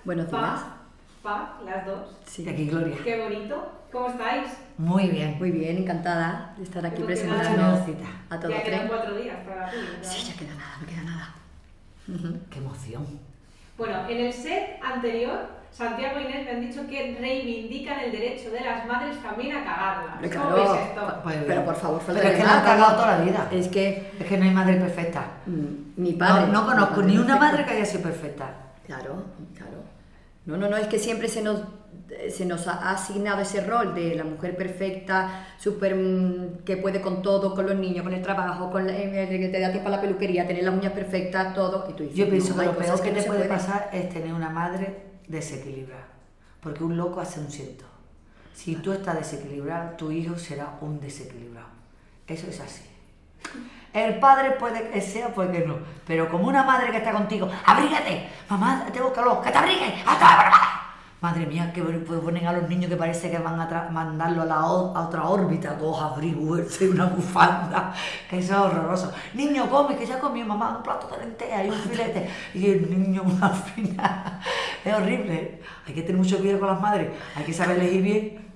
Buenos días. Paz, las dos. Sí. Aquí Gloria. Qué bonito. ¿Cómo estáis? Muy bien. Muy bien, encantada de estar aquí Creo que presentando nada, a todo Ya quedan tren. 4 días para la peli, ¿no? Sí, ya queda nada, no queda nada. Qué emoción. Bueno, en el set anterior, Santiago e Inés me han dicho que reivindican el derecho de las madres también a cagarla. Hombre, ¿Cómo claro. veis esto? Pero por favor, Pero es que la han cagado toda la vida. Es que Es que no hay madre perfecta. mi padre... No conozco ni una perfecto. madre que haya sido perfecta. Claro, claro. No, es que siempre se nos ha asignado ese rol de la mujer perfecta, súper que puede con todo, con los niños, con el trabajo, que te da tiempo a la peluquería, tener las uñas perfectas, todo. Y tú dices, Yo pienso no, que hay lo cosas peor que no te se puede pueden. pasar es tener una madre desequilibrada. Porque un loco hace un ciento. Si tú estás desequilibrado, tu hijo será un desequilibrado. Eso es así. El padre puede que sea, puede que no. Pero como una madre que está contigo, ¡abrígate! Mamá, tengo calor, ¡que te abrigues! Madre mía, que ponen a los niños que parece que van a mandarlo a otra órbita, todos abrigos, una bufanda. Eso es horroroso. Niño, come, que ya comió mamá un plato de lentejas y un filete. Y el niño una fina. Es horrible. Hay que tener mucho cuidado con las madres. Hay que saber elegir bien.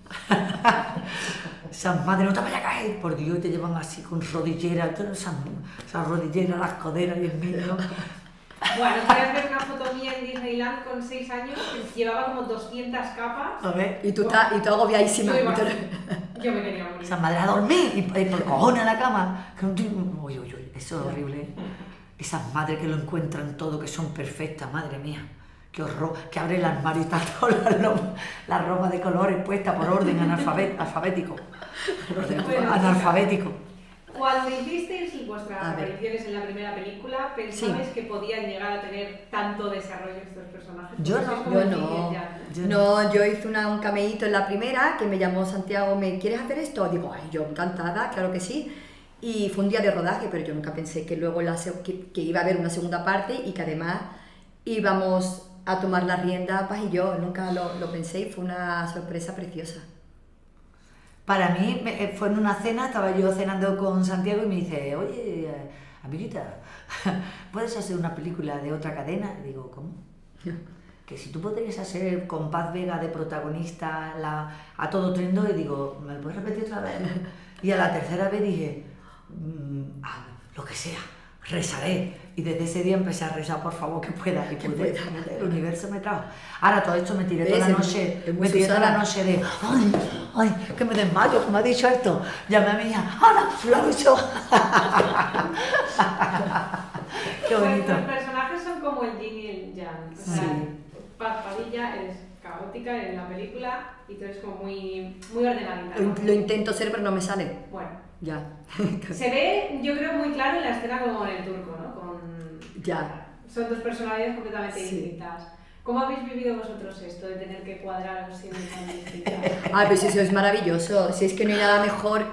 Esas madres, no te vayas a caer, por Dios, te llevan así con rodilleras, esas rodilleras, las coderas y el niño. Bueno, puedes ver una foto mía en Disneyland con 6 años que llevaba como 200 capas. A ver. Y tú agobiadísima. Yo me quería morir. Esas madres a dormir y por cojones en la cama. Uy, eso es horrible. Esas madres que lo encuentran todo, que son perfectas, madre mía. Qué horror, que abre el armario y está toda la ropa de colores puesta por orden alfabético. Bueno, Analfabético. Cuando hicisteis vuestras A ver. apariciones en la primera película, ¿pensabais que podían llegar a tener tanto desarrollo estos personajes? Yo Porque no, sois como Yo el no. Miguel ya, ¿no? Yo hice un cameíto en la primera que me llamó Santiago, ¿me quieres hacer esto? Digo, ay, yo encantada, claro que sí. Y fue un día de rodaje, pero yo nunca pensé que luego que iba a haber una segunda parte y que además íbamos a tomar la rienda Paz y yo. Nunca lo pensé y fue una sorpresa preciosa. Para mí fue en una cena, estaba yo cenando con Santiago y me dice, oye, amiguita, ¿puedes hacer una película de otra cadena? Y digo, ¿cómo? Que si tú podrías hacer con Paz Vega de protagonista a todo trendo, y digo, ¿me lo puedes repetir otra vez? Y a la tercera vez dije, lo que sea, rezaré. Y desde ese día empecé a rezar, por favor, que pueda. Y pude, el universo me trajo. Ahora todo esto me tiré toda la noche, me tiré toda la noche de, ay, que me desmayo, que me ha dicho esto. Llamé a mi hija, ¡Ana, lo ha dicho! Qué bonito. Los personajes son como el yin y el yang. O sea, Sí. Paz Padilla es caótica en la película y tú eres como muy ordenadita, ¿no? Lo intento ser, pero no me sale. Bueno, Ya. se ve, yo creo, muy claro en la escena como en el turco, ¿no? Ya. Son dos personalidades completamente Sí. distintas. ¿Cómo habéis vivido vosotros esto de tener que cuadraros siendo tan distintas? Ay, pues eso es maravilloso. Si es que no hay nada mejor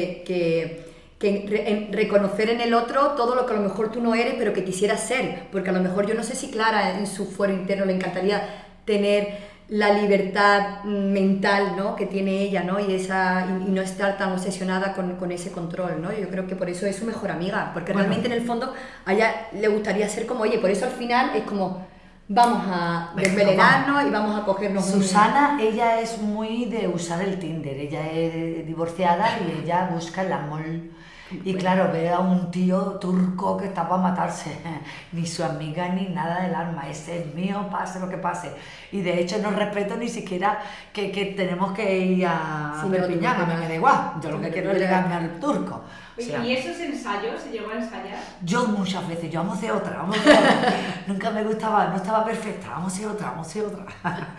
reconocer en el otro todo lo que a lo mejor tú no eres, pero que quisieras ser. Porque a lo mejor yo no sé si Clara en su fuero interno le encantaría tener la libertad mental, ¿no?, que tiene ella, ¿no? Y no estar tan obsesionada con ese control, ¿no? Yo creo que por eso es su mejor amiga, porque Bueno. realmente en el fondo a ella le gustaría ser como ella, por eso al final es como vamos a desvelenarnos y vamos a cogernos Susana, ella es muy de usar el Tinder, ella es divorciada y ella busca el amor. Y claro, ve a un tío turco que está para matarse, ni su amiga ni nada del alma, ese es mío, pase lo que pase. Y de hecho no respeto ni siquiera que tenemos que ir a Perpiñán, a mí me da igual, yo lo que quiero es llegarme al turco. O sea, ¿Y esos ensayos se llegó a ensayar? yo muchas veces, yo vamos a hacer otra, vamos a hacer otra. Nunca me gustaba, no estaba perfecta, vamos a hacer otra, vamos a hacer otra.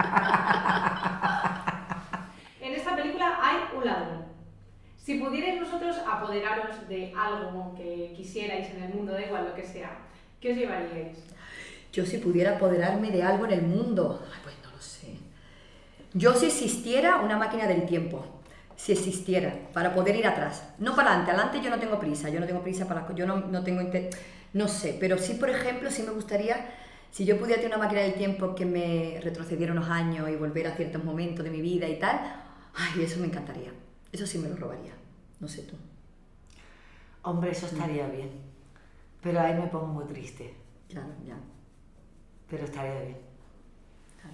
En esta película hay un ladrón. Si pudierais vosotros apoderaros de algo que quisierais en el mundo, da igual lo que sea, ¿qué os llevaríais? Yo si pudiera apoderarme de algo en el mundo, ay, pues no lo sé. Yo si existiera una máquina del tiempo, si existiera, para poder ir atrás, no para adelante, adelante yo no tengo prisa para, yo no tengo, no sé, pero sí, por ejemplo, sí me gustaría, si yo pudiera tener una máquina del tiempo que me retrocediera unos años y volver a ciertos momentos de mi vida y tal, ay, eso me encantaría, eso sí me lo robaría, no sé tú. Hombre, eso estaría bien, pero ahí me pongo muy triste, Ya. pero estaría bien. Claro.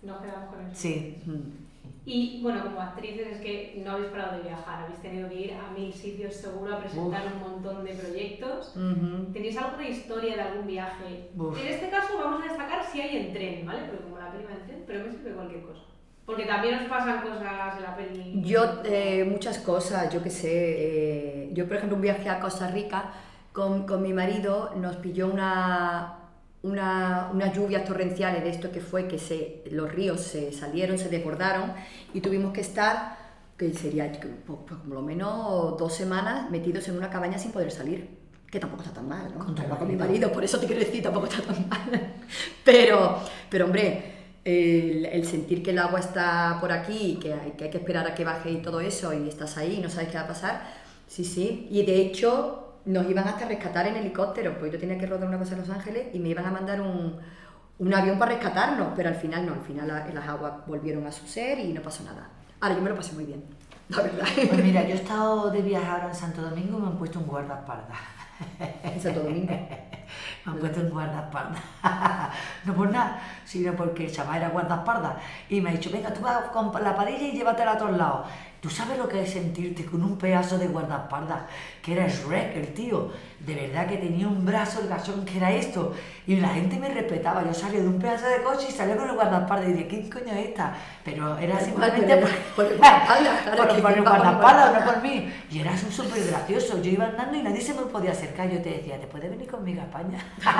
Nos quedamos con eso. Sí. Y bueno, como actrices es que no habéis parado de viajar, habéis tenido que ir a 1000 sitios seguro a presentar un montón de proyectos. ¿Tenéis alguna historia de algún viaje? En este caso vamos a destacar si hay en tren, ¿vale? Porque como la peli va en tren, pero me sirve cualquier cosa. Porque también os pasan cosas en la peli. Yo, muchas cosas, yo qué sé. Yo, por ejemplo, un viaje a Costa Rica con mi marido, nos pilló unas lluvias torrenciales de esto que fue que los ríos se salieron, se desbordaron y tuvimos que estar, que sería por lo menos 2 semanas metidos en una cabaña sin poder salir, que tampoco está tan mal, ¿no? Con mi marido, por eso te quiero decir, tampoco está tan mal. Pero hombre, el sentir que el agua está por aquí, que hay que esperar a que baje y todo eso, y estás ahí y no sabes qué va a pasar, sí. Y de hecho nos iban hasta a rescatar en helicóptero, pues yo tenía que rodar una cosa en Los Ángeles y me iban a mandar un avión para rescatarnos, pero al final no, al final las aguas volvieron a su ser y no pasó nada. Ahora yo me lo pasé muy bien, la verdad. Pues mira, yo he estado de viaje ahora en Santo Domingo y me han puesto un guardaespaldas. ¿En Santo Domingo? Me han puesto un guardaespaldas. No por nada, sino porque el chaval era guardaespaldas y me ha dicho, venga, tú vas con la padilla y llévatela a todos lados. ¿Tú sabes lo que es sentirte con un pedazo de guardaespaldas? Que era Shrek, el tío. De verdad que tenía un brazo, el gachón, que era esto. Y la gente me respetaba. Yo salía de un pedazo de coche y salía con el guardaespaldas. Y dije, ¿quién coño es esta? Pero era simplemente por el guardaespaldas. por el guardaespaldas, no por mí. Y era súper gracioso. Yo iba andando y nadie se me podía acercar. Yo te decía, ¿te puedes venir conmigo a España?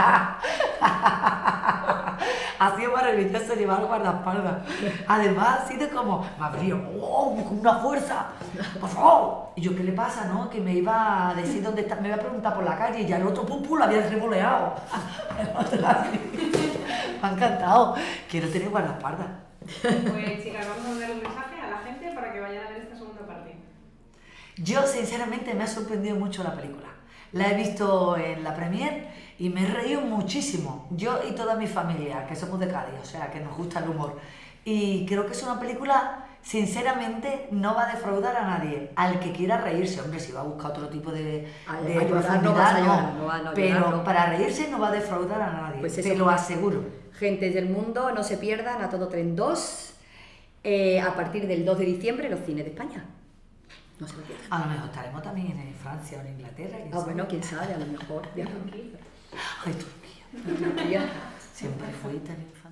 Ha sido maravilloso llevar el guardaespaldas. Además, ha sido como, me abrió, wow, con una fuerza, por favor. Y yo, ¿qué le pasa, no? Que me iba a decir dónde está, me iba a preguntar por la calle y ya el otro pum, la había revoleado. Me ha encantado. Quiero tener guardaespaldas. Pues chicas, vamos a mandar un mensaje a la gente para que vayan a ver esta segunda parte. Yo, sinceramente, me ha sorprendido mucho la película. La he visto en la premier y me he reído muchísimo. Yo y toda mi familia, que somos de Cádiz, o sea, que nos gusta el humor. Y creo que es una película, sinceramente, no va a defraudar a nadie. Al que quiera reírse, hombre, si va a buscar otro tipo de profundidad, no. Pero para reírse no va a defraudar a nadie, pues te lo aseguro. Gentes del mundo, no se pierdan A Todo Tren 2 a partir del 2 de diciembre en los cines de España. No se lo pierdan. A lo mejor estaremos también en Francia o en Inglaterra. Bueno, quién sabe, a lo mejor. Ay, Turquía. Turquía. Siempre fui también.